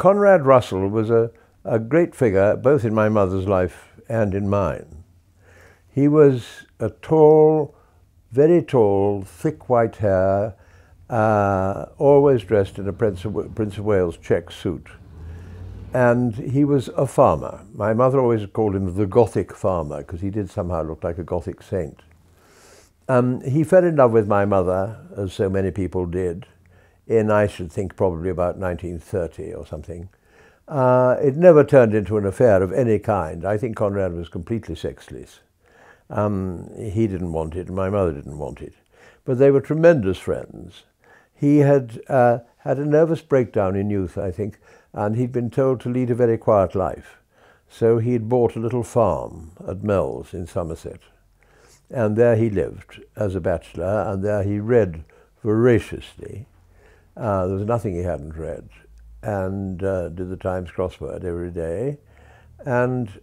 Conrad Russell was a great figure both in my mother's life and in mine. He was a tall, very tall, thick white hair, always dressed in a Prince of Wales check suit. And he was a farmer. My mother always called him the Gothic farmer because he did somehow look like a Gothic saint. He fell in love with my mother, as so many people did, in, I should think, probably about 1930 or something. It never turned into an affair of any kind. I think Conrad was completely sexless. He didn't want it, and my mother didn't want it. But they were tremendous friends. He had had a nervous breakdown in youth, I think, and he'd been told to lead a very quiet life. So he'd bought a little farm at Mells in Somerset. And there he lived as a bachelor, and there he read voraciously. There was nothing he hadn't read, and did the Times crossword every day. And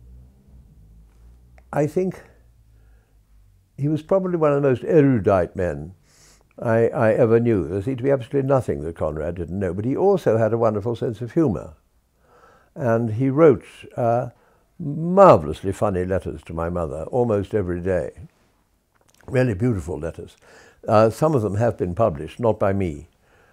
I think he was probably one of the most erudite men I ever knew. There seemed to be absolutely nothing that Conrad didn't know, but he also had a wonderful sense of humour. And he wrote marvellously funny letters to my mother almost every day. Really beautiful letters. Some of them have been published, not by me.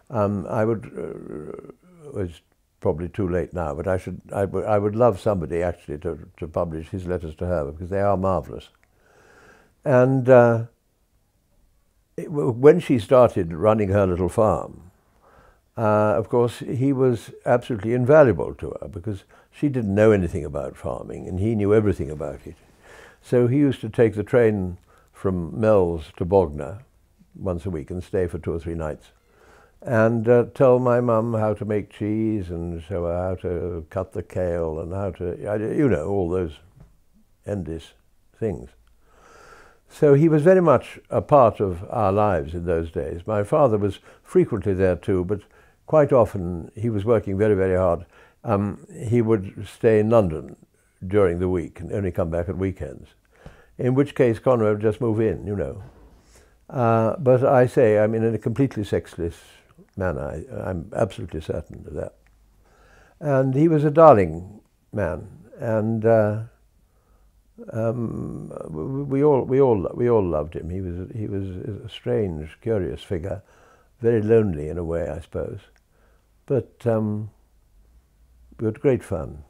It's probably too late now, but I would love somebody actually to publish his letters to her, because they are marvellous. And when she started running her little farm, of course, he was absolutely invaluable to her, because she didn't know anything about farming, and he knew everything about it. So he used to take the train from Mells to Bognor once a week and stay for 2 or 3 nights, and tell my mum how to make cheese, and show her how to cut the kale, and how to, you know, all those endless things. So he was very much a part of our lives in those days. My father was frequently there too, but quite often he was working very, very hard. He would stay in London during the week and only come back at weekends, in which case Conrad would just move in, you know. But I say, I mean, in a completely sexless manner. I'm absolutely certain of that. And he was a darling man, and we all loved him. He was a strange, curious figure, very lonely in a way, I suppose, but we had great fun.